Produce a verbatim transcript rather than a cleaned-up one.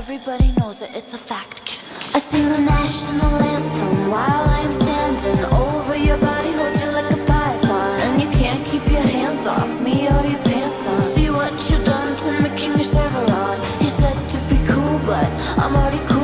Everybody knows it, it's a fact. Kiss, kiss. I sing the national anthem while I'm standing over your body, hold you like a python, and you can't keep your hands off me or your pants on. See what you done to me, King of Chevron. You said to be cool, but I'm already cool.